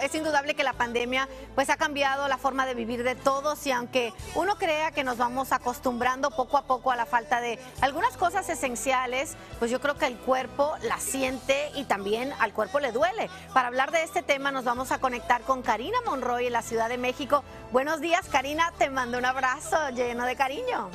es indudable que la pandemia pues ha cambiado la forma de vivir de todos y aunque uno crea que nos vamos acostumbrando poco a poco a la falta de algunas cosas esenciales, pues yo creo que el cuerpo la siente y también al cuerpo le duele. Para hablar de este tema nos vamos a conectar con Karina Monroy en la Ciudad de México. Buenos días, Karina, te mando un abrazo lleno de cariño.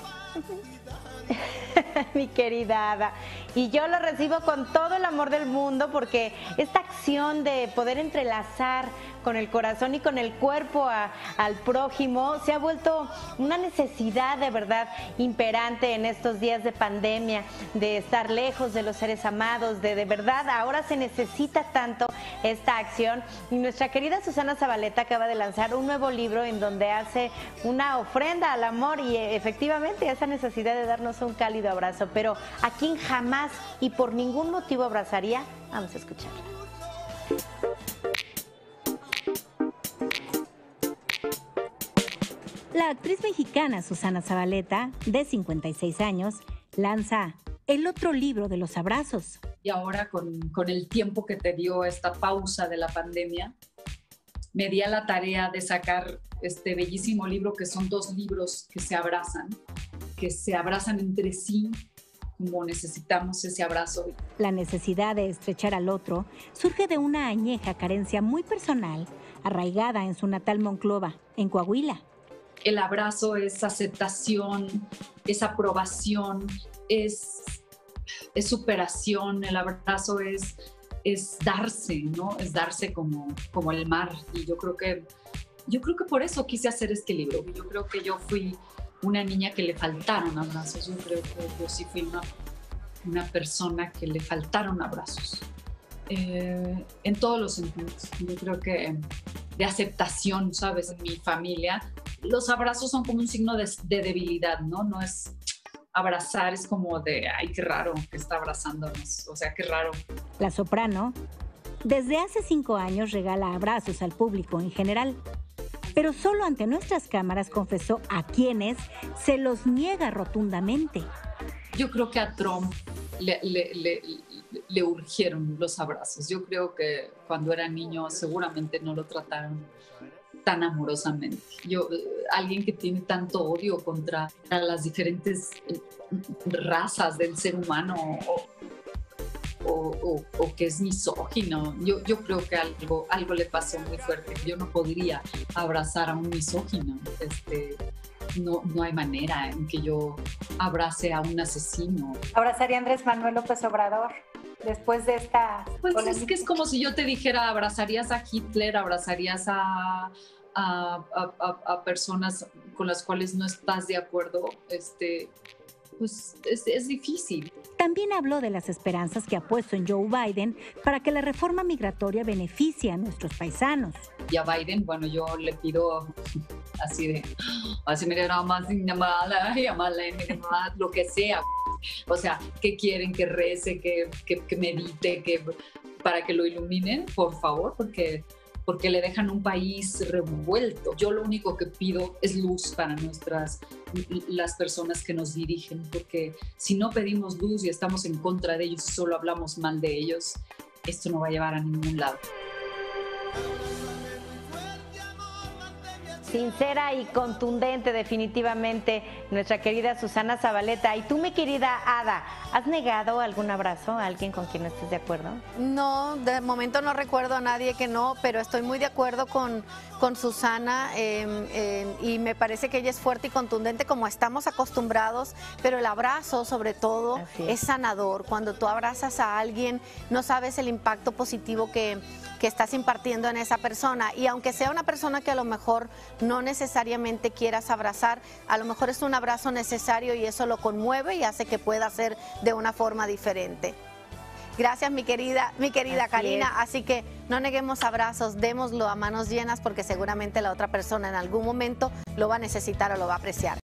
Mi querida Ada, y yo lo recibo con todo el amor del mundo porque esta acción de poder entrelazar con el corazón y con el cuerpo al prójimo se ha vuelto una necesidad de verdad imperante en estos días de pandemia, de estar lejos de los seres amados, de verdad ahora se necesita tanto esta acción. Y nuestra querida Susana Zabaleta acaba de lanzar un nuevo libro en donde hace una ofrenda al amor y efectivamente esa necesidad de darnos un cálido abrazo, pero ¿a quién jamás y por ningún motivo abrazaría? Vamos a escucharla. La actriz mexicana Susana Zabaleta, de 56 años, lanza el otro libro de los abrazos. Y ahora con el tiempo que te dio esta pausa de la pandemia, me di a la tarea de sacar este bellísimo libro, que son 2 libros que se abrazan entre sí, como necesitamos ese abrazo. La necesidad de estrechar al otro surge de una añeja carencia muy personal, arraigada en su natal Monclova, en Coahuila. El abrazo es aceptación, es aprobación, es superación. El abrazo es darse, ¿no? Es darse como el mar. Y yo creo que por eso quise hacer este libro. Yo creo que yo fui una niña que le faltaron abrazos. Yo creo que yo sí fui una persona que le faltaron abrazos. En todos los sentidos. Yo creo que de aceptación, ¿sabes? En mi familia, los abrazos son como un signo de debilidad, ¿no? No es abrazar, es como de, ay, qué raro que está abrazándonos, o sea, qué raro. La soprano, desde hace 5 años regala abrazos al público en general, pero solo ante nuestras cámaras confesó a quienes se los niega rotundamente. Yo creo que a Trump le urgieron los abrazos. Yo creo que cuando era niño seguramente no lo trataron tan amorosamente. Alguien que tiene tanto odio contra las diferentes razas del ser humano o que es misógino, yo creo que algo le pasó muy fuerte. Yo no podría abrazar a un misógino. No hay manera en que yo abrace a un asesino. ¿Abrazaría a Andrés Manuel López Obrador después de esta Pues polémica? Es que es como si yo te dijera, abrazarías a Hitler, abrazarías a personas con las cuales no estás de acuerdo. Pues es difícil. También habló de las esperanzas que ha puesto en Joe Biden para que la reforma migratoria beneficie a nuestros paisanos. Y a Biden, bueno, yo le pido así lo que sea. O sea, que quieren que rece, que medite, para que lo iluminen, por favor, porque le dejan un país revuelto. Yo lo único que pido es luz para las personas que nos dirigen, porque si no pedimos luz y estamos en contra de ellos y solo hablamos mal de ellos, esto no va a llevar a ningún lado. Sincera y contundente definitivamente nuestra querida Susana Zabaleta. Y tú, mi querida Ada, ¿has negado algún abrazo a alguien con quien no estés de acuerdo? No, de momento no recuerdo a nadie que no, pero estoy muy de acuerdo con Susana y me parece que ella es fuerte y contundente como estamos acostumbrados, pero el abrazo sobre todo es sanador. Cuando tú abrazas a alguien no sabes el impacto positivo que estás impartiendo en esa persona, y aunque sea una persona que a lo mejor no necesariamente quieras abrazar, a lo mejor es un abrazo necesario y eso lo conmueve y hace que pueda ser de una forma diferente. Gracias, mi querida Karina. Así que no neguemos abrazos, démoslo a manos llenas porque seguramente la otra persona en algún momento lo va a necesitar o lo va a apreciar.